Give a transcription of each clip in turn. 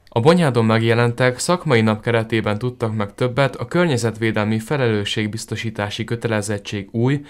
A Bonyhádon megjelentek szakmai nap keretében tudtak meg többet a környezetvédelmi felelősségbiztosítási kötelezettség új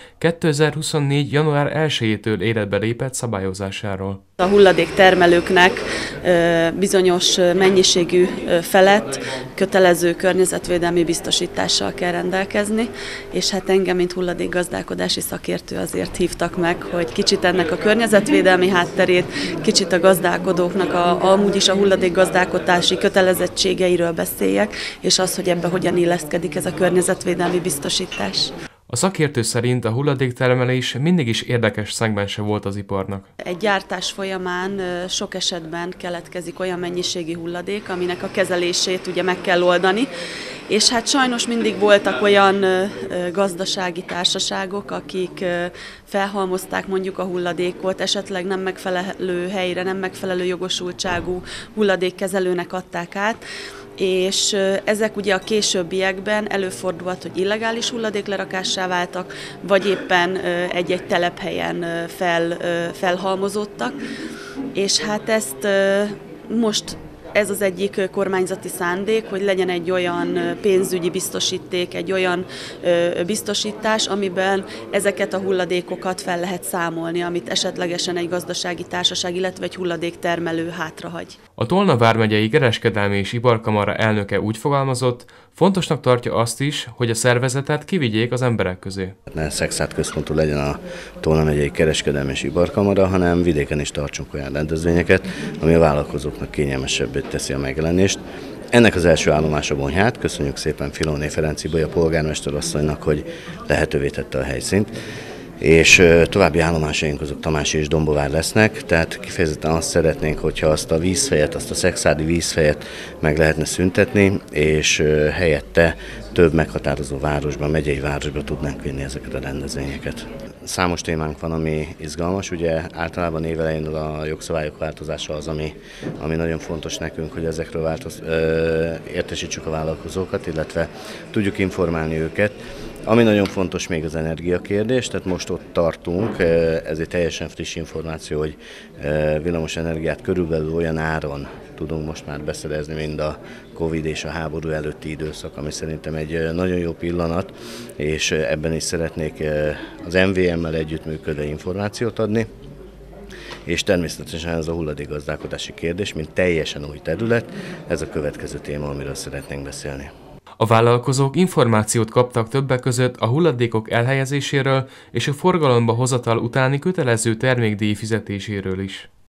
2024. január 1-től életbe lépett szabályozásáról. A hulladéktermelőknek bizonyos mennyiségű felett kötelező környezetvédelmi biztosítással kell rendelkezni, és hát engem, mint hulladékgazdálkodási szakértő azért hívtak meg, hogy kicsit ennek a környezetvédelmi hátterét, kicsit a gazdálkodóknak amúgy is a hulladékgazdálkodási kötelezettségeiről beszéljek, és az, hogy ebbe hogyan illeszkedik ez a környezetvédelmi biztosítás. A szakértő szerint a hulladéktermelés mindig is érdekes szegmense volt az iparnak. Egy gyártás folyamán sok esetben keletkezik olyan mennyiségi hulladék, aminek a kezelését ugye meg kell oldani, és hát sajnos mindig voltak olyan gazdasági társaságok, akik felhalmozták mondjuk a hulladékot, esetleg nem megfelelő helyre, nem megfelelő jogosultságú hulladékkezelőnek adták át, és ezek ugye a későbbiekben előfordulhat, hogy illegális hulladéklerakássá váltak, vagy éppen egy-egy telephelyen felhalmozódtak, és hát ezt most ez az egyik kormányzati szándék, hogy legyen egy olyan pénzügyi biztosíték, egy olyan biztosítás, amiben ezeket a hulladékokat fel lehet számolni, amit esetlegesen egy gazdasági társaság, illetve egy hulladéktermelő hátrahagy. A Tolna vármegyei Kereskedelmi és Iparkamara elnöke úgy fogalmazott, fontosnak tartja azt is, hogy a szervezetet kivigyék az emberek közé. Ne szexált központú legyen a Tolna megyei Kereskedelmi és Iparkamara, hanem vidéken is tartsunk olyan rendezvényeket, ami a vállalkozóknak kényelmesebbé teszi a megjelenést. Ennek az első állomása Bonyhád. Köszönjük szépen Filóné Ferenc Ibolya polgármester asszonynak, hogy lehetővé tette a helyszínt. És további állomásaink azok Tamási és Dombovár lesznek, tehát kifejezetten azt szeretnénk, hogyha azt a vízfejet, azt a szexádi vízfejet meg lehetne szüntetni, és helyette több meghatározó városban, megyei városban tudnánk vinni ezeket a rendezvényeket. Számos témánk van, ami izgalmas, ugye általában évelején a jogszabályok változása az, ami nagyon fontos nekünk, hogy ezekről értesítsük a vállalkozókat, illetve tudjuk informálni őket. Ami nagyon fontos még az energiakérdés, tehát most ott tartunk, ez egy teljesen friss információ, hogy villamos energiát körülbelül olyan áron tudunk most már beszerezni, mint a Covid és a háború előtti időszak, ami szerintem egy nagyon jó pillanat, és ebben is szeretnék az MVM-mel együttműködő információt adni. És természetesen ez a hulladékgazdálkodási kérdés, mint teljesen új terület, ez a következő téma, amiről szeretnénk beszélni. A vállalkozók információt kaptak többek között a hulladékok elhelyezéséről és a forgalomba hozatal utáni kötelező termékdíj fizetéséről is.